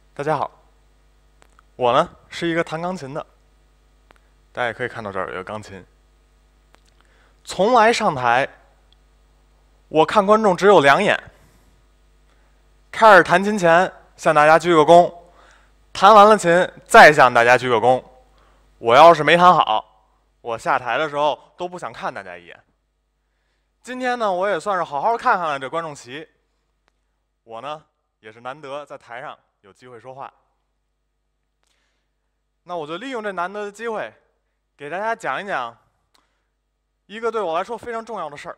大家好，我呢是一个弹钢琴的，大家也可以看到这儿有一个钢琴。从来上台，我看观众只有2眼。开始弹琴前向大家鞠个躬，弹完了琴再向大家鞠个躬。我要是没弹好，我下台的时候都不想看大家一眼。今天呢，我也算是好好看看了这观众席。我呢也是难得在台上有机会说话。那我就利用这难得的机会，给大家讲一讲一个对我来说非常重要的事儿。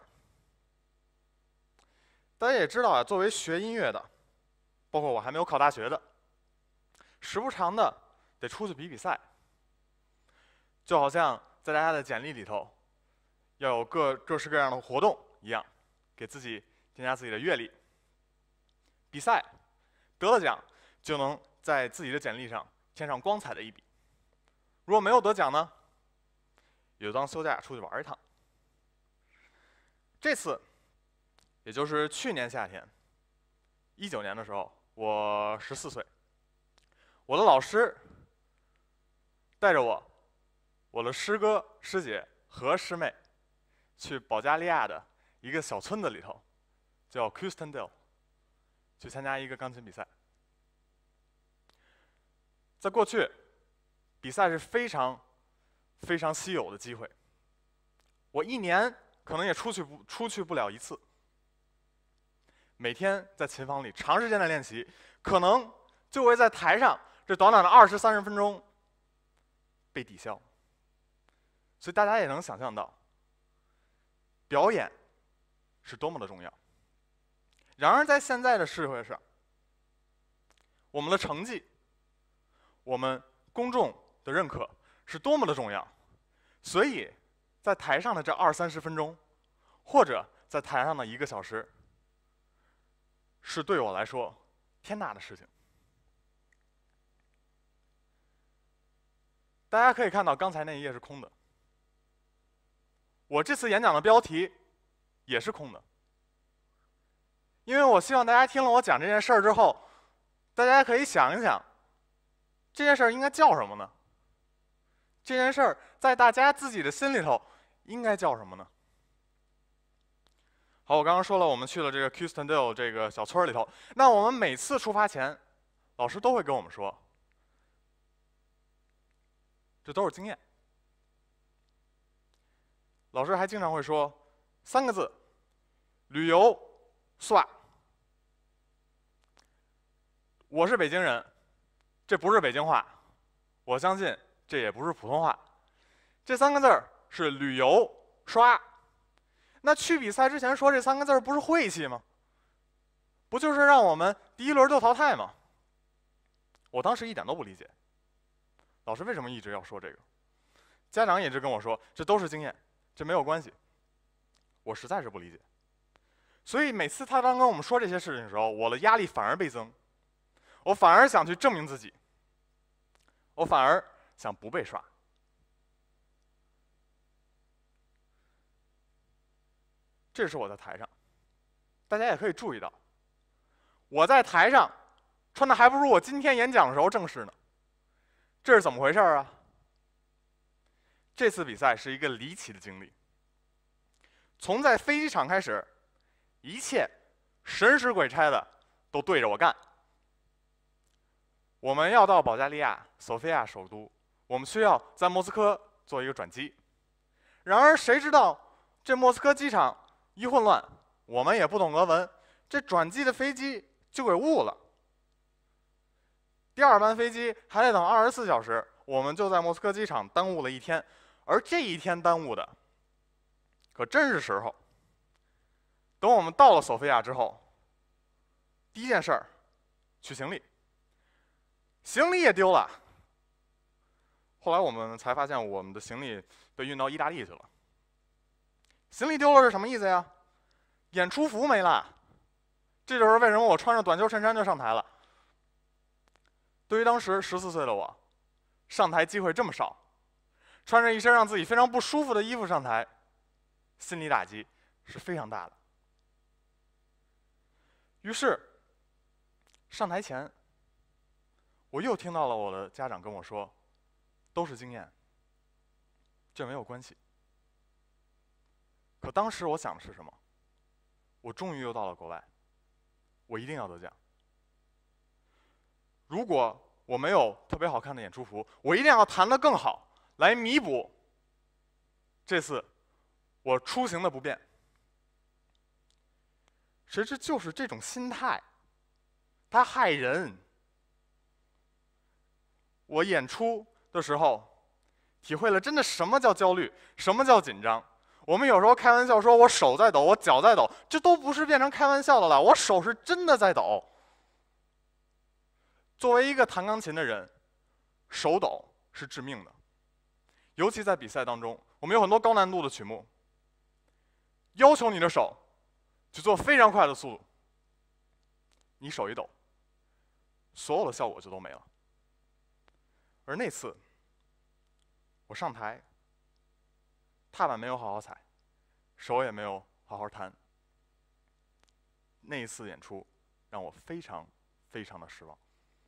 大家也知道啊，作为学音乐的，包括我还没有考大学的，时不常的得出去比赛，就好像在大家的简历里头要有各式各样的活动一样，给自己添加自己的阅历。比赛得了奖，就能在自己的简历上添上光彩的一笔。如果没有得奖呢，也就当休假出去玩一趟。这次，也就是去年夏天，19年的时候，我14岁，我的老师带着我的师哥、师姐和师妹，去保加利亚的一个小村子里头，叫 TEDxKeystoneAcademyBJ， 去参加一个钢琴比赛。在过去，比赛是非常稀有的机会，我1年可能也出去不了1次。每天在琴房里长时间的练习，可能就会在台上这短短的20、30分钟被抵消。所以大家也能想象到，表演是多么的重要。然而在现在的社会上，我们的成绩，我们公众的认可是多么的重要。所以在台上的这20、30分钟，或者在台上的1个小时，是对我来说天大的事情。大家可以看到刚才那一页是空的，我这次演讲的标题也是空的，因为我希望大家听了我讲这件事儿之后，大家可以想一想，这件事儿应该叫什么呢？这件事儿在大家自己的心里头应该叫什么呢？好，我刚刚说了，我们去了这个 TEDxKeystoneAcademy 这个小村里头。那我们每次出发前，老师都会跟我们说，这都是经验。老师还经常会说3个字：旅游算。我是北京人，这不是北京话，我相信这也不是普通话。这3个字儿是旅游刷。那去比赛之前说这3个字儿不是晦气吗？不就是让我们第1轮就淘汰吗？我当时一点都不理解，老师为什么一直要说这个？家长也一直跟我说，这都是经验，这没有关系。我实在是不理解。所以每次他当跟我们说这些事情的时候，我的压力反而倍增，我反而想去证明自己，我反而想不被刷。这是我在台上，大家也可以注意到，我在台上穿的还不如我今天演讲的时候正式呢。这是怎么回事啊？这次比赛是一个离奇的经历。从在飞机场开始，一切神使鬼差的都对着我干。我们要到保加利亚索菲亚首都，我们需要在莫斯科做一个转机。然而谁知道这莫斯科机场一混乱，我们也不懂俄文，这转机的飞机就给误了。第2班飞机还得等24小时，我们就在莫斯科机场耽误了1天。而这1天耽误的，可真是时候。等我们到了索菲亚之后，第1件事儿，取行李，行李也丢了。后来我们才发现，我们的行李被运到意大利去了。行李丢了是什么意思呀？演出服没了。这就是为什么我穿着短袖衬衫就上台了。对于当时14岁的我，上台机会这么少，穿着一身让自己非常不舒服的衣服上台，心理打击是非常大的。于是，上台前， 我又听到了我的家长跟我说，都是经验，这没有关系。可当时我想的是什么？我终于又到了国外，我一定要得奖。如果我没有特别好看的演出服，我一定要弹得更好，来弥补这次我出行的不便。谁知就是这种心态，它害人。我演出的时候，体会了真的什么叫焦虑，什么叫紧张。我们有时候开玩笑说我手在抖，我脚在抖，这都不是变成开玩笑的了，我手是真的在抖。作为一个弹钢琴的人，手抖是致命的，尤其在比赛当中，我们有很多高难度的曲目，要求你的手去做非常快的速度，你手一抖，所有的效果就都没了。而那次，我上台，踏板没有好好踩，手也没有好好弹。那一次演出让我非常非常的失望。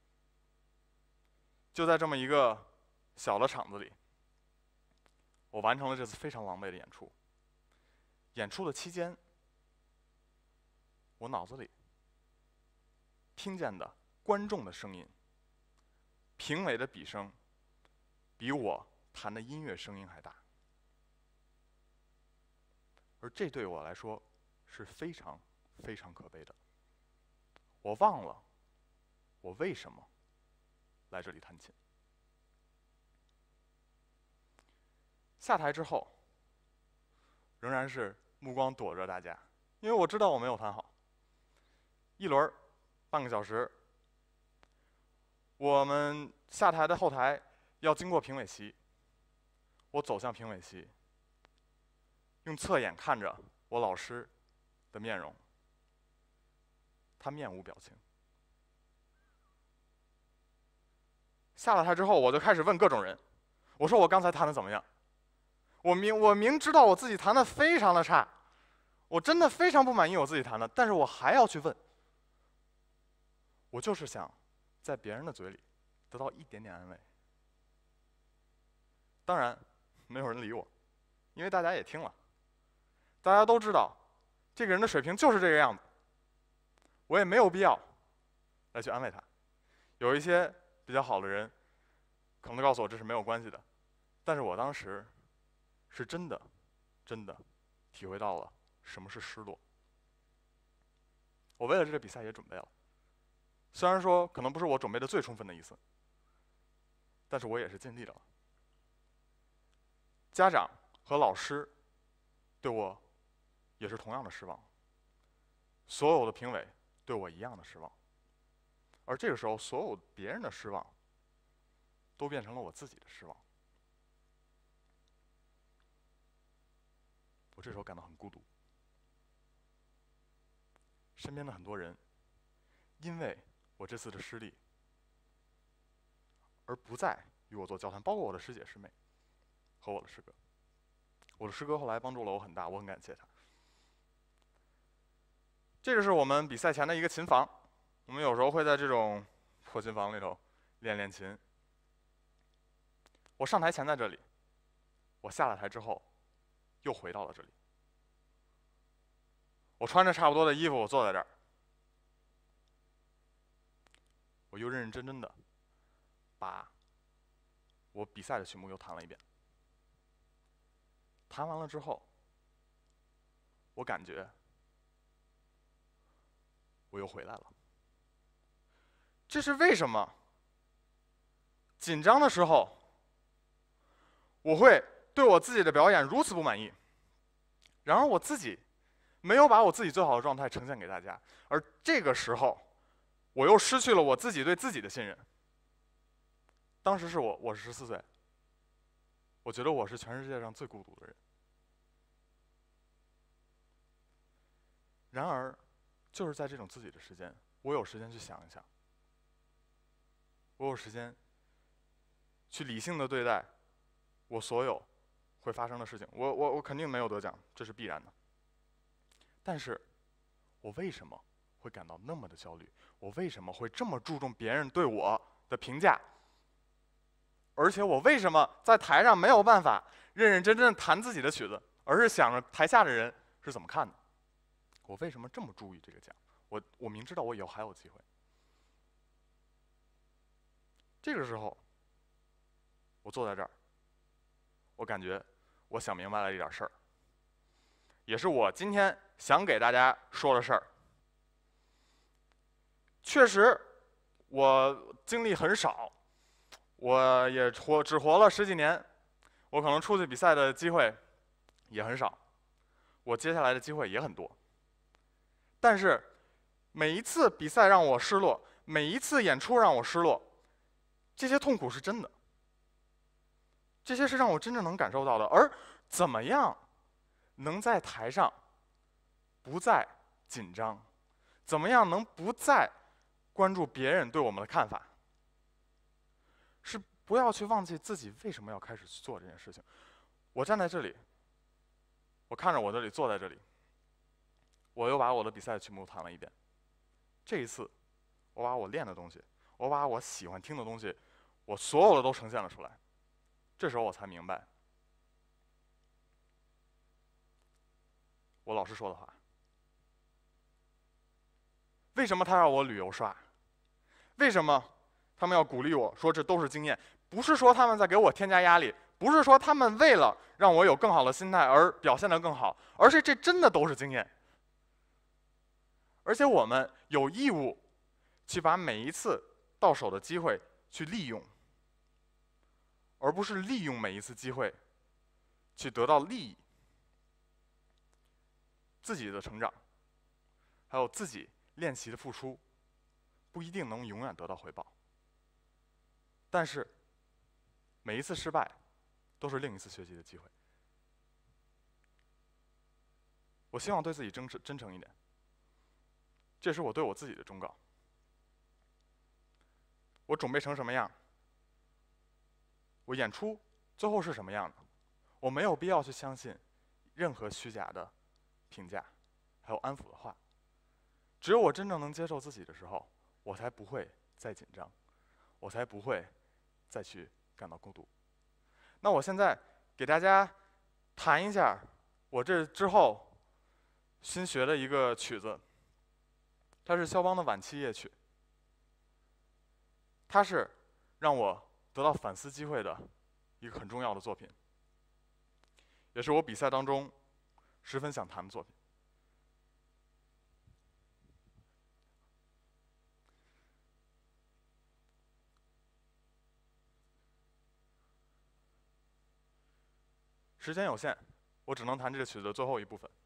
就在这么一个小的场子里，我完成了这次非常狼狈的演出。演出的期间，我脑子里听见的观众的声音、评委的笔声，比我弹的音乐声音还大。而这对我来说是非常非常可悲的。我忘了我为什么来这里弹琴。下台之后，仍然是目光躲着大家，因为我知道我没有弹好。一轮半个小时，我们下台的后台要经过评委席，我走向评委席，用侧眼看着我老师的面容，他面无表情。下了台之后，我就开始问各种人，我说我刚才弹的怎么样？我明知道我自己弹的非常的差，我真的非常不满意我自己弹的，但是我还要去问。我就是想在别人的嘴里得到一点点安慰。当然，没有人理我，因为大家也听了，大家都知道这个人的水平就是这个样子，我也没有必要来去安慰他。有一些比较好的人可能告诉我这是没有关系的，但是我当时是真的体会到了什么是失落。我为了这个比赛也准备了，虽然说可能不是我准备的最充分的一次，但是我也是尽力了。家长和老师对我也是同样的失望，所有的评委对我一样的失望，而这个时候所有别人的失望都变成了我自己的失望。我这时候感到很孤独，身边的很多人因为我这次的失利而不再与我做交谈，包括我的师姐师妹和我的师哥。我的师哥后来帮助了我很大，我很感谢他。这个是我们比赛前的一个琴房，我们有时候会在这种破琴房里头练练琴。我上台前在这里，我下了台之后又回到了这里。我穿着差不多的衣服，我坐在这儿，我又认认真真的把我比赛的曲目又弹了一遍。弹完了之后，我感觉我又回来了。这是为什么？紧张的时候，我会对我自己的表演如此不满意，然而我自己没有把我自己最好的状态呈现给大家，而这个时候，我又失去了我自己对自己的信任。当时是我是14岁，我觉得我是全世界上最孤独的人。然而，就是在这种自己的时间，我有时间去想一想，我有时间去理性的对待我所有会发生的事情。我肯定没有得奖，这是必然的。但是，我为什么会感到那么的焦虑？我为什么会这么注重别人对我的评价，而且我为什么在台上没有办法认认真真弹自己的曲子，而是想着台下的人是怎么看的？我为什么这么注意这个奖？我明知道我以后还有机会。这个时候，我坐在这儿，我感觉我想明白了一点事儿，也是我今天想给大家说的事儿。确实，我经历很少，我也只活了10几年，我可能出去比赛的机会也很少，我接下来的机会也很多。但是每一次比赛让我失落，每一次演出让我失落，这些痛苦是真的，这些是让我真正能感受到的。而怎么样能在台上不再紧张，怎么样能不再关注别人对我们的看法，是不要去忘记自己为什么要开始去做这件事情。我站在这里，我看着我这里坐在这里，我又把我的比赛曲目弹了一遍。这一次，我把我练的东西，我把我喜欢听的东西，我所有的都呈现了出来。这时候我才明白，我老师说的话。为什么他让我旅游刷？为什么他们要鼓励我说这都是经验？不是说他们在给我添加压力，不是说他们为了让我有更好的心态而表现得更好，而是这真的都是经验。而且我们有义务去把每一次到手的机会去利用，而不是利用每一次机会去得到利益。自己的成长，还有自己练习的付出，不一定能永远得到回报。但是，每一次失败，都是另一次学习的机会。我希望对自己真诚一点，这是我对我自己的忠告。我准备成什么样，我演出最后是什么样的，我没有必要去相信任何虚假的评价，还有安抚的话。只有我真正能接受自己的时候，我才不会再紧张，我才不会再去感到孤独。那我现在给大家弹一下我这之后新学的一个曲子，它是肖邦的晚期夜曲，它是让我得到反思机会的一个很重要的作品，也是我比赛当中十分想弹的作品。时间有限，我只能弹这个曲子的最后一部分。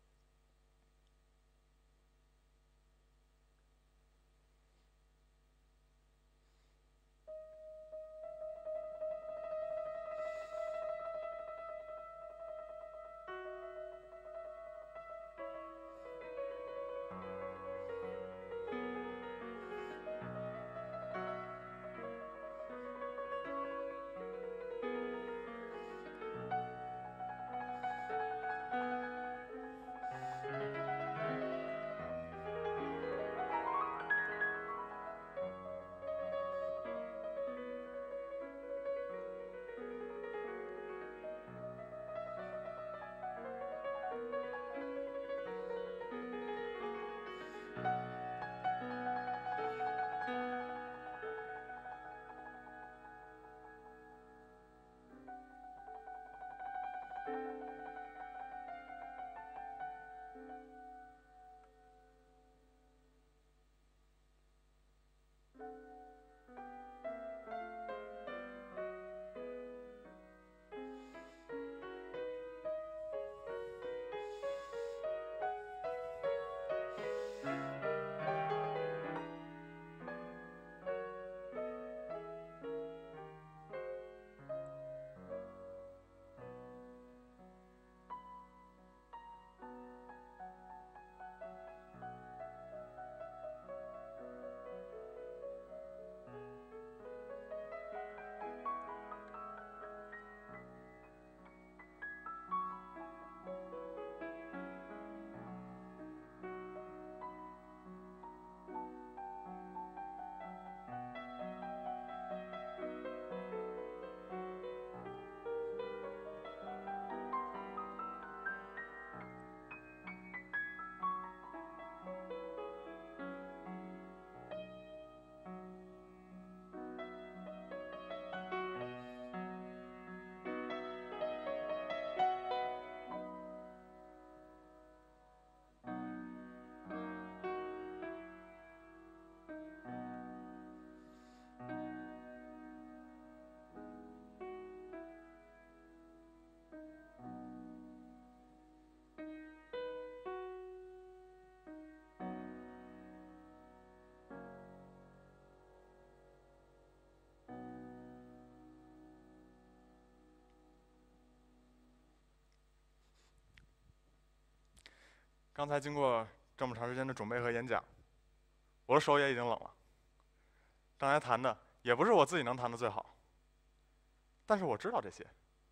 刚才经过这么长时间的准备和演讲，我的手也已经冷了。刚才弹的也不是我自己能弹的最好，但是我知道这些。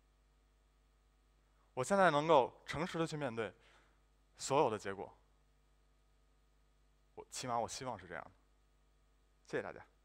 我现在能够诚实的去面对所有的结果，起码我希望是这样的。谢谢大家。